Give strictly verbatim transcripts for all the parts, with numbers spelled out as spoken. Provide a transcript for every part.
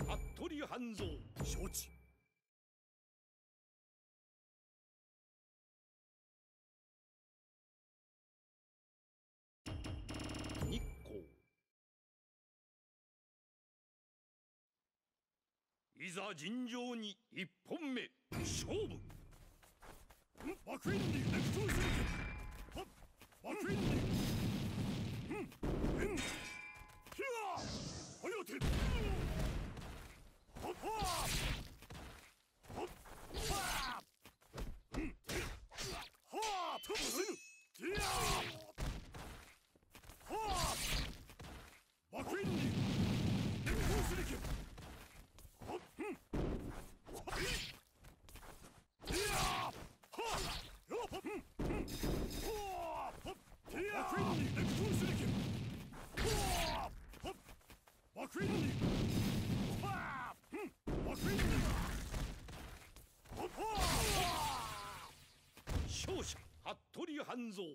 服部半蔵。 承知。 日光。いざ尋常に一本目勝負。 幕院に熱風するけ。幕院に。うん。うん。ひゃー。はよて。ほっはー。ほっ。はー。うん。はー。ともせぬ。ひゃー。はー。幕院に熱風するけ。ほっ。うん。はい。 勝者服部半蔵。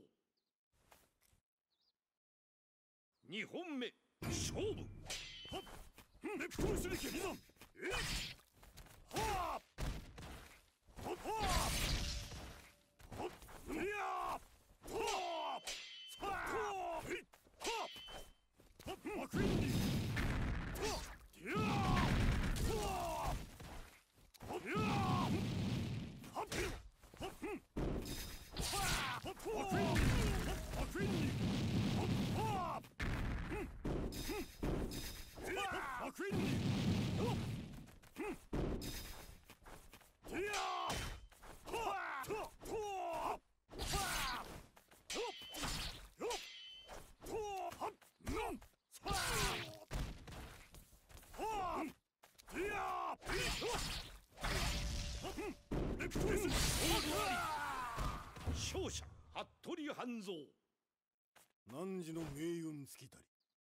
二本目勝負。 はっ。熱風するけ。えっ。はあ。ほっはあ。ほっ。いやー。ほあ。さあ。ほあ。へい。はあ。ほっ。幕院に。ほあ。いやー。ほあ。ほっ。いやー。はっ。ほっ。はあ。ほっ。幕院に。幕院に。ほっ。はあ。うん。うん。幕院に。ほっ。いやー。はあ。と。と。はあ。と。よっ。と。はっ。なん。さあ。はあ。いやー。いっ。はっ。レプトレス。 勝者服部半蔵。 汝の命運尽きたり。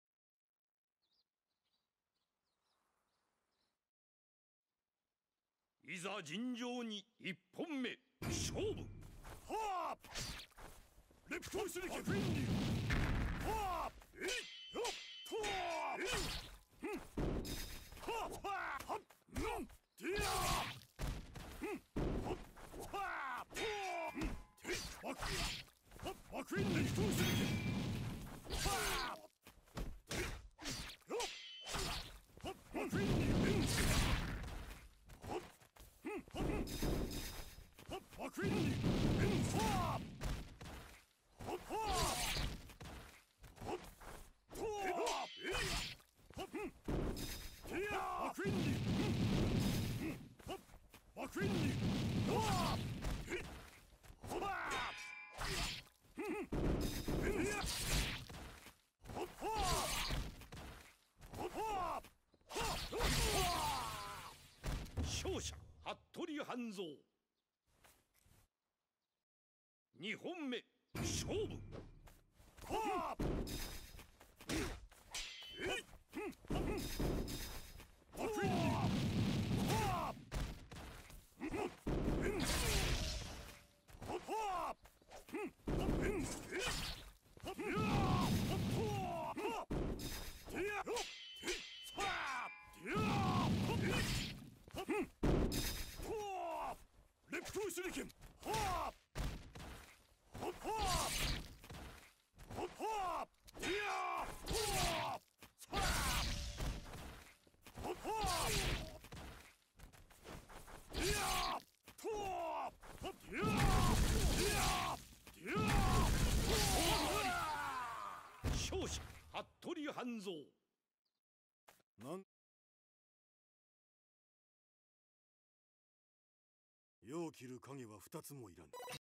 いざ尋常に一本目勝負。 はあ。レプトルスリケフィンに。はあ。えい。よっ。とあ。えい。うん。はあ。はあ。はっ。なん。てやー。うん。はっ。はあ。とあ。うん。て。わく。はっ。わくいんレプトルスリケ。はあ。て。よっ。はっ。わくいんに。うん。はっ。うん。はっ。はっ。わくいんに。うん。はあ。ほっほー。ほっ。とー。えい。ほっ。てやー。幕院に。ほっ。幕院に。よー。えい。ほらー。えいや。ほっほー。ほっほー。 勝者服部半蔵。二本目勝負。 はあ。えい。幕院に。はあ。ほっほー。うん。えい。ほっ。いやー。ほっほー。はあ。てや。よっ。てい。さあ。てやー。ほっ。えい。ほっ。ほー。レプトル手裏剣。はあ。ほっほー。ほっほー。てやー。ほー。さあ。ほっほー。てやー。とー。ほっ。てやー。てやー。てやー。 勝者服部半蔵。 なん世を切る影は二つもいらぬ。